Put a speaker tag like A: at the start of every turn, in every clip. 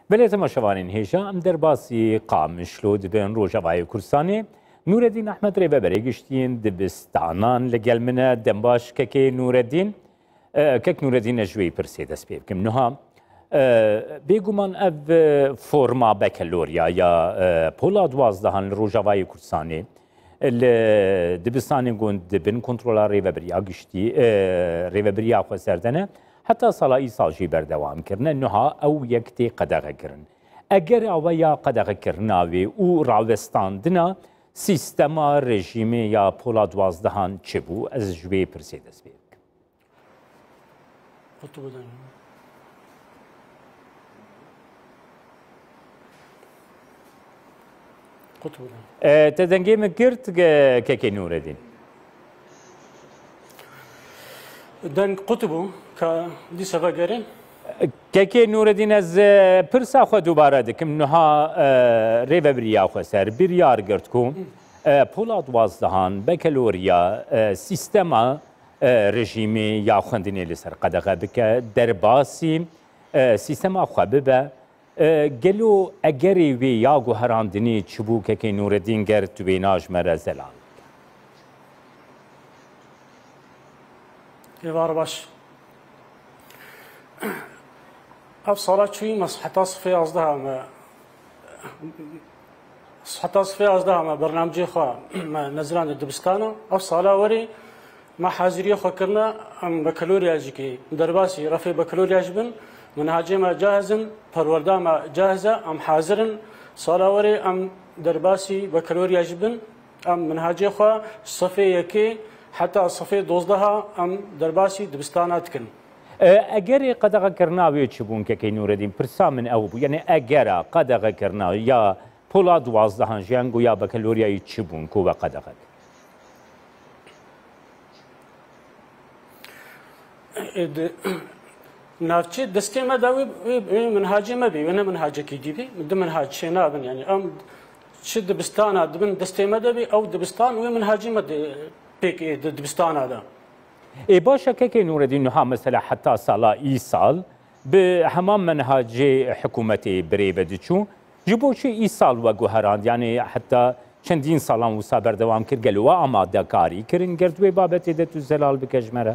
A: بله تماشاوانین هێژە ئەم دەرباسی قامشلۆ دەبێن ڕۆژەڤایی کوردستانی نورەدین ئەحمەد ڕێبەبەرێ گشتین دبستانان لەگەڵ منە دەمباش کەکێ نورەدین کەک نورەدینە ژوێی پرسێ دەست پێ بکەم نوها بێگومان ئەv فۆرما بەکەلۆریا یا پۆلا دوازدەهان لە ڕۆژەڤایی کوردستانی لە دبستانی گوند دبن کۆنتڕۆلا ڕێبەبریا گشتی ڕێبەبریا خۆسەردەنە حتا ساڵایی ساڵژی بەردەوامکردنە نوها ئەو یەکتێ قەدەغەکردن ئەگەر ئەوە یا قەدەغەکردناوێ و ڕاوێستاندنە سیستەما ڕێژیمێ یا پۆلا دوازدەهان چ بوو ئەس ژوێ پرسێ دەست پێ بکەم تەدەنگێمە کرد کەکێ نورەدین
B: دەنگ قوتبوو کە دیسە بەگەرێن
A: کەکێ نورەدین ئەز پرسا خۆ دووبارە دەکەم نوها ڕێبەبریا خۆسەر بریار گرت کوم پۆلا دوازدەهان بەکەلۆریا سیستەما ڕژیمی یا خوێندنێ لەسەر قەدەغە بکە دەرباسی سیستەما خوا ببە گەلۆ ئەگەری وێ یا گوهەراندنی چ بوو کەکەی نورەدین گەرت وێ ناژمەرە زەلال
B: ێوارە باش ئەف ساڵا چووی حتا سفێ ئازدەهامە بەرنامجێ خوا نەزران دبستانە ئەف ساڵا وەرێ ما حازریە خۆکردنە ئەم بەکەلۆریاژیکەی دەرباسی ڕەفێ بەکەلۆریاژ بن منهاجێمە جاهزن پەروەردامە جاهزە ئەم حازرن ساڵا وەرێ ئەم دەرباسی بەکەلۆریاژ بن ئەم منهاجێ خوا سەفێ یەکێ حتا سەفێ دۆزدەها ئەم دەرباسی دبستانە دکن
A: ئەگەری قەدەغەکردناوێ چ بوون کەکەی نورەدین پرسا من ئەو بوو یعنی ئەگەرە قەدەغەکردناوە یا پۆلا دوازدەهان ژیان گویا بەکەلۆریایی چ بوون کۆ بە قەدەغەک
B: ناوچێ دەستێ مەداوێ منهاجێ مەبێ وێنە منهاجێکی دیبێ دە منهاج شێ نابن یعنی ئەم چ دبستانە دبن دەستێ مەدەبێ ئەو دبستان وێ منهاجی مەدێ پێک دبستانەدا
A: باشە کەکەی نورەدین نوها مەسەلا حتا ساڵا ئی ساڵ بە هەمان منهاجێ حکوومەتێ برێ بەدچوو ji بۆ چی ئی ساڵ وە گوهەراند یانێ حتا چەندین ساڵان وسا بەردەوام کرد گەلووە ئامادەکاری کردن گردوێ بابەتێ دەت و زەلال بکەژمەرە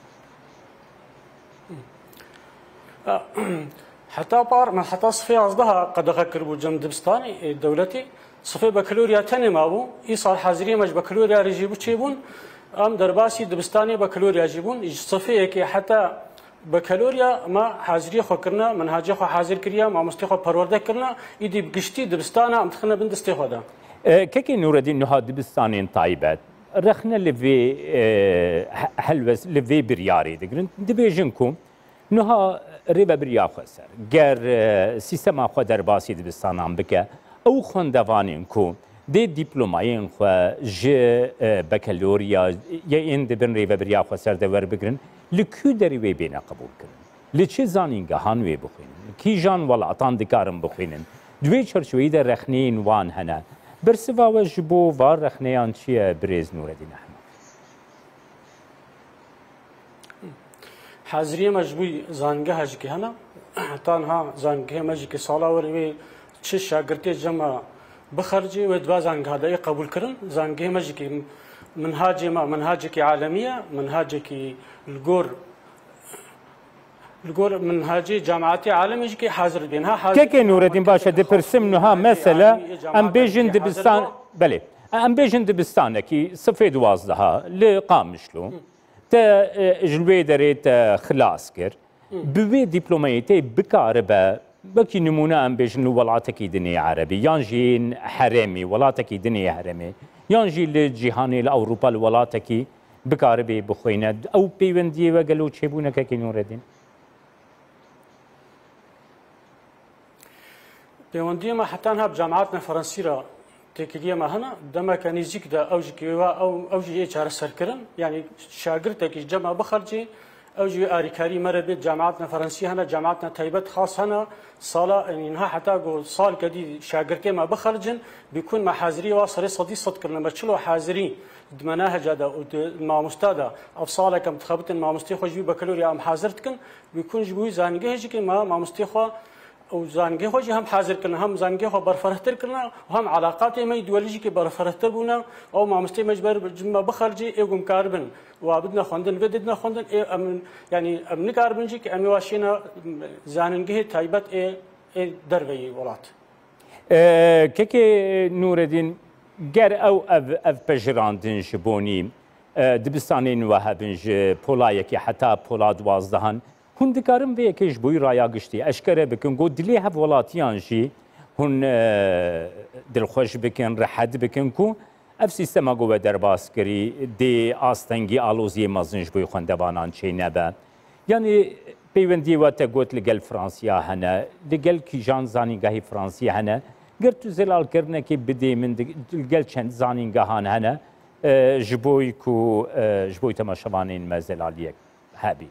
B: حتا پار من حتا سفێ ئازدەها قەدەغە کرد بوو جەم دبستانی دەولەتی سفێ بەکەلۆریا تەنێ مابوو ئی ساڵ حازریەمەش بەکەلۆریا ڕێژی بوو چێ بوون ئەم دەرباسی دبستانی بەکەلۆریاژی بوون سفەیەکی حتا بەکەلۆریا ئەمە حازریە خۆکردنە منهاجێ خۆ حازر کردیا مامۆستای خۆ پەروەردەکردنە ئیدی گشتی دبستانە ئەم تخنە بن دەستێ خۆدا
A: کەکەی نورەدین نوها دبستانên تایبەت رەخنە لەvê هەلوەس لەvê biryarê digirin dibêjin ku niha rêveberiya xwe ser ger sîstema xwe derbasî dibistanan bike ew xwendevanên ku dê dîplomayên xwe ji bekeloriya yên dibin rêveberiya xwe ser de werbigirin li kû derî wê bêne qebûl kirin li çi zanîngehan wê bixwînin kîjan welatan dikarin bixwînin divê çerçeveyî de rexneyên wan hene bersiva we ji bo var rexneyan çi ye birêz Nûreddîn Ehmed
B: حازریەمە ji بووی زانگەهەژکی هەنا تانها زانگەهێمەژێکی ساڵا وەرێ وێ چ شاگرتێ جەمە بخەرجێ وێ دوا زانگهادەیە قبولکردن زانگەهێمەژێکی منهاجێمە منهاجێکی عالەمیە منهاجێکی لگۆر منهاجی جامعاتی عالمیشکی حاضر بین ها
A: کەکێ نورەدین باشە دەپرسم نوها مەسەلە ئەم بێژن دبستان بەلێ ئەم بێژن دبستانێکی سفێ دوازدەها لە قامشلۆ تە ژلوێ دەرێت خلاص کرد بوێ دیپلۆمەیەتەی بکارە بە بەکی نمونە ئەم بێژن و وڵاتێکی دنیای عەرەبی یان ژین هەرێمی وڵاتێکی دنیای هەرێمی یان ژی لە جیهانی لە ئەوروپا لە وڵاتێکی بکارە بێ بخۆینە ئەو پەیوەندیەوە گەلۆ چێبوونەکەکی نورەدین
B: پەیوەندیەمە حتان هەب جامعاتە فەڕەنسیرە تێکیلیەمە هەنا دەمەکە نزیکدا ئەوژیکەوە ئەوژی هەیە چارەسەرکردن یعنی شاگرتێکی جەمە بخەرجێ ئەوژی ئاریکاری مەرە بێت جامعاتە فەڕەنسی هەنا جامعاتە تایبەت خاص هەنا ساڵا ئەنها حتا گۆ ساڵ کەدی شاگرتێمە بخەرجن بیکون مە حازریەوە سەرێ سەدی سەدکردن بە چلۆ حازری مناهجدا مامۆستادا ئەو ساڵێکم تخەبتن مامۆستی خۆشوی بە کەلۆری ئەم حازر دکن بیکون ji بووی زانیگەهێژێکی مامۆستی خۆ و زانگی خوشی هم حاضر کردن هم زانگی خو برفرهتر کردن و هم علاقات ما ایدئولوژی که برفرهتر بودن او مامسته مجبر جمع بخرجی ایگم کاربن و بدنا خوندن بدنا خوندن یعنی امن کاربنجی که امی واشینا زانگی تایبت دروی ولات
A: که نوردین گر او پژراندن جبونی دبستانی نوهبنج پولای که حتی پولا 12 هون دکارم به یکیش بوی رایا گشتی اشکره بکن گو دلی هف ولاتیان جی هون دلخوش بکن رحد بکن کو اف سیستما گو به درباس کری دی آستنگی آلوزی مزنج بوی خوندوانان چی نبه یعنی پیوندی و تگوت لگل فرانسیا هنه لگل کیجان زانینگاهی فرانسیا هنه گر تو زلال کرنه که بدی من لگل چند زانینگاهان هنه جبوی کو جبوی تماشوانین مزلالیک هابی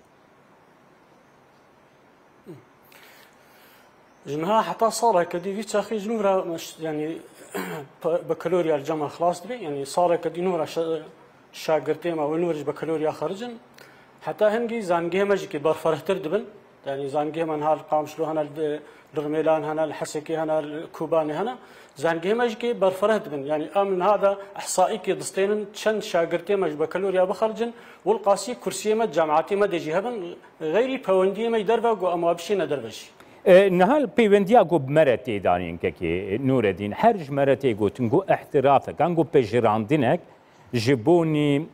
B: جنها حتى صار كدي في تاخي جنورا مش يعني بكالوريا الجامعة خلاص دبي يعني صار كدي نورا شاگرتي ما ونورج بكالوريا خرجن حتى هنجي زانجي ماجي كي برفرهتر دبن يعني زانجي من هالقام شلو هنا الرميلان هنا الحسكي هنا الكوباني هنا زانجي ماجي كي برفره دبن يعني امن هذا احصائي كي دستين شن شاگرتي ماجي بكالوريا بخرجن والقاسي كرسي ما جامعاتي ما دجي هبن غيري بوندي ما يدربا جو اموابشي ندربشي
A: نهال پیوندیا گو مرتی دارین که نوردین هرج مرتی گو تنگو احترافه کن گو پجراندینک جبونی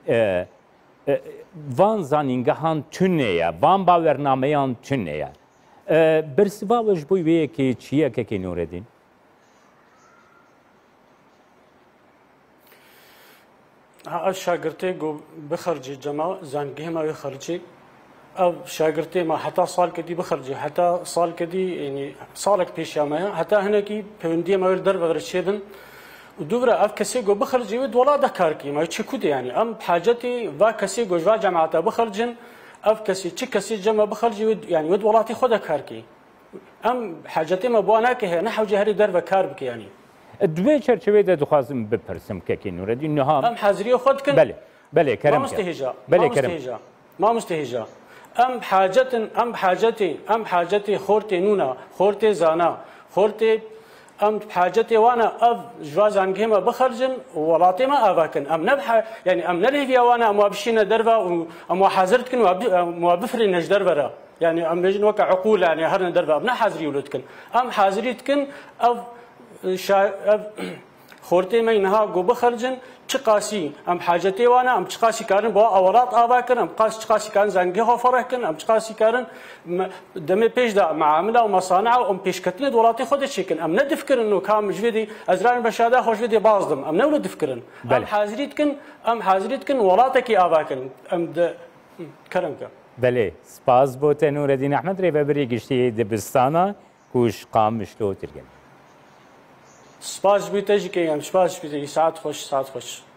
A: وان زانینگهان تنیه وان باورنامهان تنیه برسواوش بوی وی که چیه که نوردین
B: ها شاگرتی گو بخرجی جما زانگه ما بخرجی او شاگرتي ما حتى صال كدي بخرجي حتى صال كدي يعني صالك بيش يا حتى هنا كي بندي ما يقدر بغير شيبن ودورا اف كسي جو بخرجي ود ولا دكاركي ما تشكود يعني ام بحاجتي فا كسي جو جوا جماعه بخرجن اف كسي تشكسي جما بخرجي ود يعني ود ولاتي خد كاركي ام حاجتي ما بواناك هنا حوجي هري درب كاربك يعني
A: دوی چرچوی ده دخوازم بپرسم که نوردی نها
B: ام حاضری خود کن
A: بله کرم
B: ما مستهجا
A: بله کرم
B: ما مستهجا ام حاجتي خورتي نونا خورتي زانا خورتي ام حاجتي وانا اف جوازان ما بخرجن ولاتي ما افاكن ام نبح يعني ام نرهي وانا ام وابشينا دربا ام حاضرتكن مو بفري نج دربا يعني ام نجن وقع عقول يعني هرنا دربا ام حاضري ولدكن ام حاضريتكن اف خورتي ما ينها جو بخرجن چقاسی ام حاجتی وانا ام چقاسی کارن با اولات آوا کردن ام چقاسی کارن زنگی ها فرح کردن ام چقاسی کارن دم پیش دا معامله و مصانع و ام پیش کتنه دولاتی خودش چکن ام ندف کردن انه کام جویدی ازران بشاده خوش ویدی بازدم ام نولد دف کردن ام حاضریت کن ولاتکی آوا کردن ام د کرم که
A: بله سپاس بوده نوردین احمد ری ببری گشتی دبستانا کوش قام مشلو ترگن
B: سپاس بیتجی که ام سپاس بیتجی ساعت خوش